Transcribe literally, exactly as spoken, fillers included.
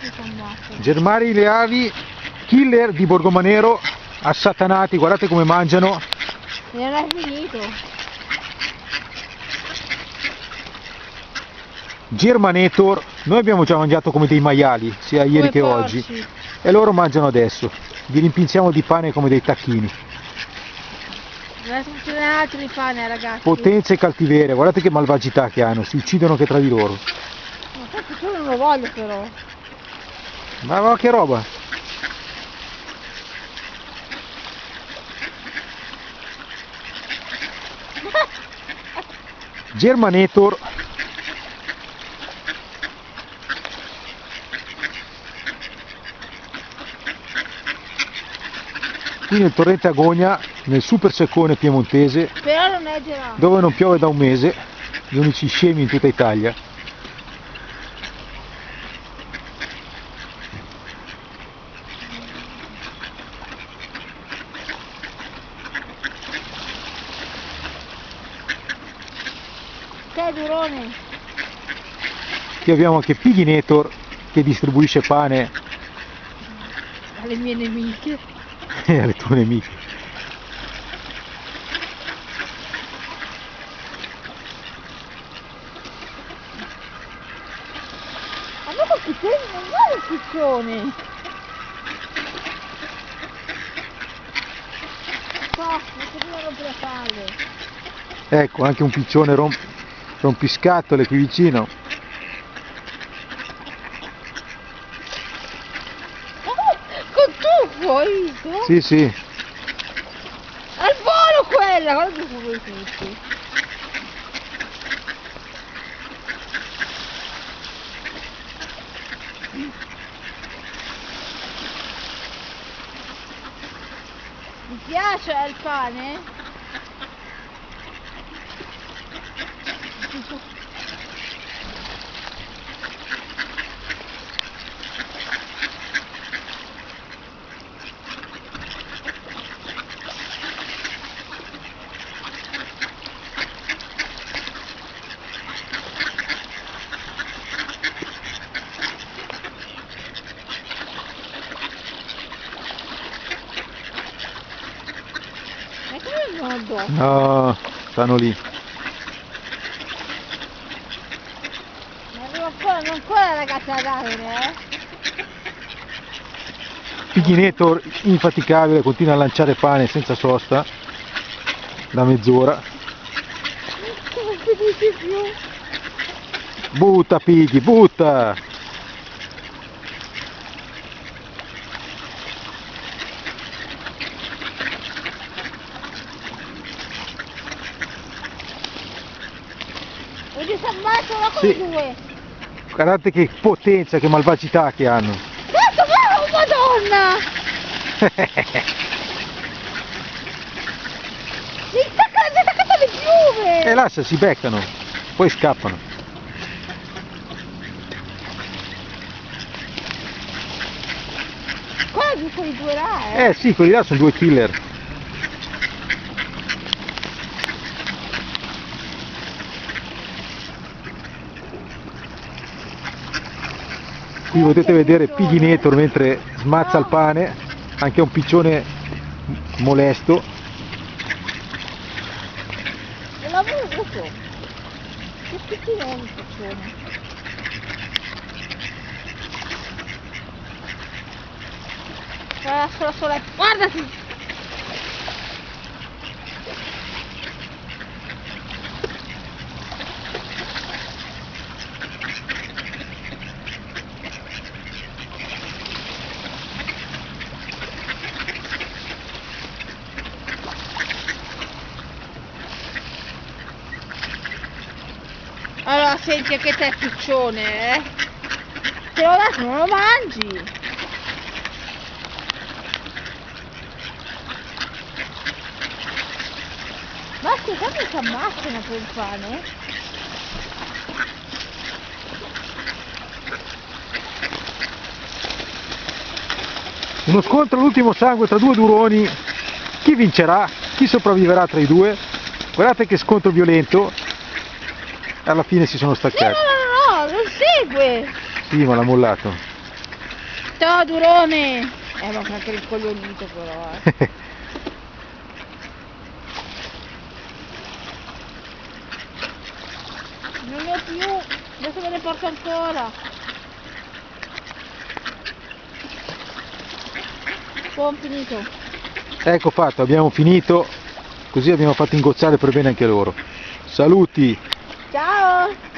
Germani Leali, killer di Borgomanero, assatanati, guardate come mangiano. E non è finito. Germanator, noi abbiamo già mangiato come dei maiali, sia ieri Come che porci. oggi, e loro mangiano adesso. Li rimpinziamo di pane come dei tacchini. Non ce n'è altro di pane, ragazzi. Potenza e cattiveria, guardate che malvagità che hanno, si uccidono anche tra di loro. Ma questo io non lo voglio però. Ma, ma che roba! Germanator. Qui nel torrente Agonia, nel super seccone piemontese, Però non è gelato. dove non piove da un mese, gli unici scemi in tutta Italia. Che durone. Qui abbiamo anche Piginator che distribuisce pane Alle mie nemiche. e alle tue nemiche. Ma non quel piccione, non vuole il piccione. Qua, non si può rompere le palle. Ecco, anche un piccione romp rompiscatole qui vicino. Oh, con tuffo, hai visto? Sì, sì. Al volo quella, guarda che voi tutti. Mi piace il pane? Ma come non addosso? No, stanno lì. Ma non ancora, non ancora ragazza da dare, eh? Piginator infaticabile, continua a lanciare pane senza sosta da mezz'ora. Non finisce più. Butta Piggy, butta! Vedi si ammazzano con Sì. due. Guardate che potenza, che malvagità che hanno. Cazzo, oh madonna! Mi stacca, mi staccata le piume! E lascia, si beccano, poi scappano. Quasi quei due là, eh! Eh sì, quelli là sono due killer. Qui potete vedere Piginator mentre smazza il pane, anche un piccione molesto. E lavoro questo! Che piccino è un piccione! Guarda solo sole, guardati! Allora senti anche te piccione, eh? Te lo lascio, non lo mangi! Ma scusate si ammazzano per il pane? Uno scontro all'ultimo sangue tra due duroni. Chi vincerà? Chi sopravviverà tra i due? Guardate che scontro violento. Alla fine si sono No, staccati. no, no, no, non segue! Sì, ma l'ha mollato. Ciao Durone! Eh, ma anche rincoglionito però, eh. Non ne ho più, adesso me ne porto ancora. Buon finito. Ecco fatto, abbiamo finito, così abbiamo fatto ingozzare per bene anche loro. Saluti! Ciao!